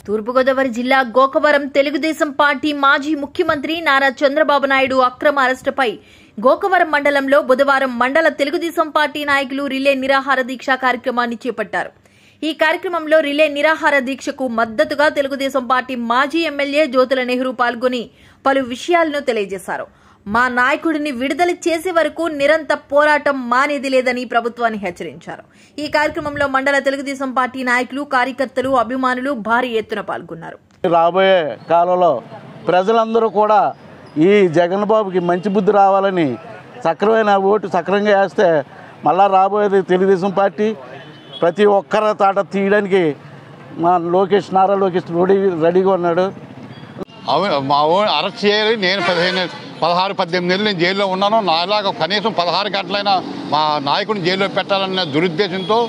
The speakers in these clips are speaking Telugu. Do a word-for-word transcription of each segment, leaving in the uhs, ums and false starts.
తూర్పుగోదావరి జిల్లా గోకవరం తెలుగుదేశం పార్టీ మాజీ ముఖ్యమంత్రి నారా చంద్రబాబు నాయుడు అక్రమ అరెస్టుపై గోకవరం మండలంలో బుధవారం మండల తెలుగుదేశం పార్టీ నాయకులు రిలే నిరాహార దీక్ష కార్యక్రమాన్ని చేపట్టారు. ఈ కార్యక్రమంలో రిలే నిరాహార దీక్షకు మద్దతుగా తెలుగుదేశం పార్టీ మాజీ ఎమ్మెల్యే జ్యోతుల నెహ్రూ పాల్గొని పలు విషయాలను తెలియజేశారు. మా నాయకుడిని విడుదల చేసే వరకు నిరంతర పోరాటం మానేది లేదని ప్రభుత్వాన్ని హెచ్చరించారు. ఈ కార్యక్రమంలో మండల తెలుగుదేశం పార్టీ నాయకులు, కార్యకర్తలు, అభిమానులు భారీ ఎత్తున పాల్గొన్నారు. రాబోయే కాలంలో ప్రజలందరూ కూడా ఈ జగన్ బాబుకి మంచి బుద్ధి రావాలని సక్రమైన ఓటు సక్రమంగా వేస్తే మళ్ళా రాబోయేది తెలుగుదేశం పార్టీ ప్రతి ఒక్కరి తాట తీయడానికి మా లోకేష్ నారా లోకేష్ రెడీ రెడీగా ఉన్నాడు. అవును, మా ఓన్ అరెస్ట్ చేయాలి. నేను పదిహేను పదహారు పద్దెనిమిది నెలలు నేను జైల్లో ఉన్నాను. నాలాగా కనీసం పదహారు గంటలైనా మా నాయకుడిని జైల్లో పెట్టాలన్న దురుద్దేశంతో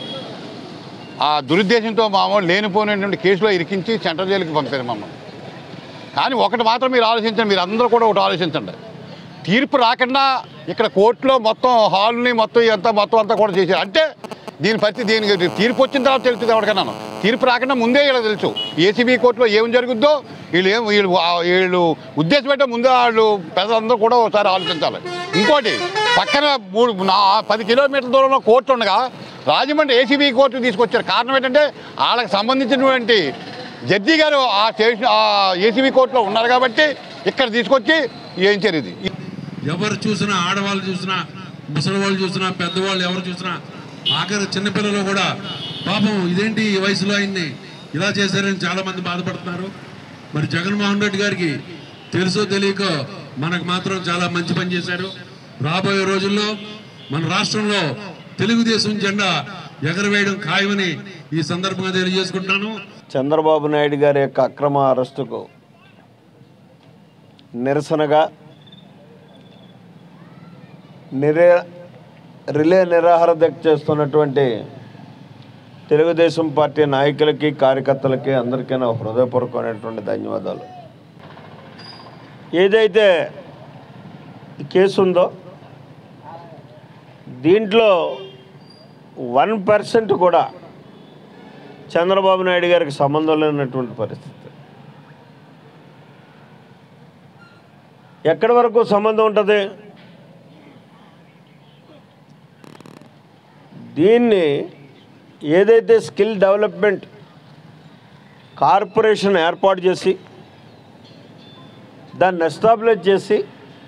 ఆ దురుద్దేశంతో మా లేనిపోయినటువంటి కేసులో ఇరికించి సెంట్రల్ జైలుకి పంపారు మమ్మల్ని. కానీ ఒకటి మాత్రం మీరు ఆలోచించండి, మీరు అందరూ కూడా ఒకటి ఆలోచించండి. తీర్పు రాకుండా ఇక్కడ కోర్టులో మొత్తం హాల్ని మొత్తం ఇదంతా మొత్తం అంతా కూడా చేశారు. అంటే దీని పరిస్థితి దీనికి తీర్పు వచ్చిన తర్వాత తెలుస్తుంది ఎవరికైనా. తీర్పు రాకుండా ముందే ఇలా తెలుసు ఏసీబీ కోర్టులో ఏం జరుగుద్దో. వీళ్ళు ఏం వీళ్ళు వీళ్ళు ఉద్దేశం పెట్టే ముందే వాళ్ళు పెద్దలందరూ కూడా ఒకసారి ఆలోచించాలి. ఇంకోటి పక్కన మూడు నా పది కిలోమీటర్ల దూరంలో కోర్టు ఉండగా రాజమండ్రి ఏసీబీ కోర్టు తీసుకొచ్చారు. కారణం ఏంటంటే వాళ్ళకి సంబంధించినటువంటి జడ్జి గారు ఆ స్టేషన్ ఆ ఏసీబీ కోర్టులో ఉన్నారు కాబట్టి ఇక్కడ తీసుకొచ్చి ఏం ఇది. ఎవరు చూసినా, ఆడవాళ్ళు చూసినా, ముసలి వాళ్ళు చూసినా, పెద్దవాళ్ళు ఎవరు చూసినా, ఆఖరి చిన్నపిల్లలు కూడా పాపం ఇదేంటి ఈ వయసులో ఆయన్ని ఇలా చేశారని చాలా మంది బాధపడుతున్నారు. మరి జగన్మోహన్ రెడ్డి గారికి తెలుసో తెలియకో మనకు మాత్రం చాలా మంచి పని చేశారు. రాబోయే రోజుల్లో మన రాష్ట్రంలో తెలుగుదేశం జెండా ఎగరవేయడం ఖాయమని ఈ సందర్భంగా తెలియజేసుకుంటున్నాను. చంద్రబాబు నాయుడు గారి యొక్క అక్రమ అరెస్టుకు నిరసనగా నిరే రిలే నిరాహార దీక్ష చేస్తున్నటువంటి తెలుగుదేశం పార్టీ నాయకులకి, కార్యకర్తలకి అందరికీ నా హృదయపూర్వకమైనటువంటి ధన్యవాదాలు. ఏదైతే కేసు ఉందో దీంట్లో వన్ పర్సెంట్ కూడా చంద్రబాబు నాయుడు గారికి సంబంధం లేనటువంటి పరిస్థితి. ఎక్కడి వరకు సంబంధం ఉంటుంది? దీన్ని ఏదైతే స్కిల్ డెవలప్మెంట్ కార్పొరేషన్ ఏర్పాటు చేసి దాన్ని ఎస్టాబ్లిష్ చేసి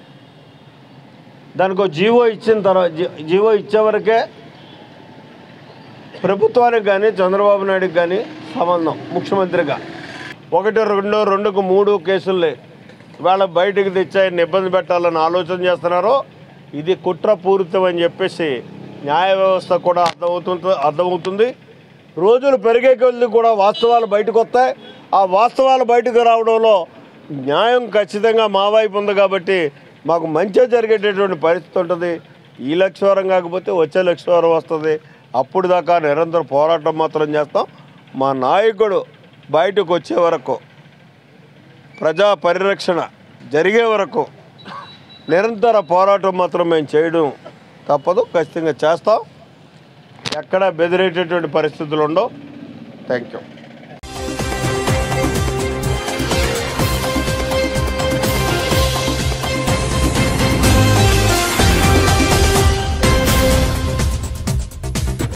దానికి ఒక జీవో ఇచ్చిన తర్వాత జీవో ఇచ్చే వరకే ప్రభుత్వానికి కానీ చంద్రబాబు నాయుడుకి కానీ సంబంధం. ముఖ్యమంత్రిగా ఒకటి రెండు రెండుకు మూడు కేసులే ఇవాళ బయటకు తెచ్చాయని ఇబ్బంది పెట్టాలని ఆలోచన చేస్తున్నారో ఇది కుట్రపూరితం అని చెప్పేసి న్యాయ వ్యవస్థ కూడా అర్థమవుతుంది అర్థమవుతుంది రోజులు పెరిగే కొద్దీ కూడా వాస్తవాలు బయటకు వస్తాయి. ఆ వాస్తవాలు బయటకు రావడంలో న్యాయం ఖచ్చితంగా మా వైపు ఉంది కాబట్టి మాకు మంచిగా జరిగేటటువంటి పరిస్థితి ఉంటుంది. ఈ లక్ష్యవరం కాకపోతే వచ్చే లక్ష్యవరం వస్తుంది. అప్పుడు దాకా నిరంతర పోరాటం మాత్రం చేస్తాం. మా నాయకుడు బయటకు వచ్చే వరకు, ప్రజా పరిరక్షణ జరిగే వరకు నిరంతర పోరాటం మాత్రం మేము చేయడం తప్పదు, ఖచ్చితంగా చేస్తాం. ఎక్కడా బెదిరేటటువంటి పరిస్థితులు ఉండవు. Thank you.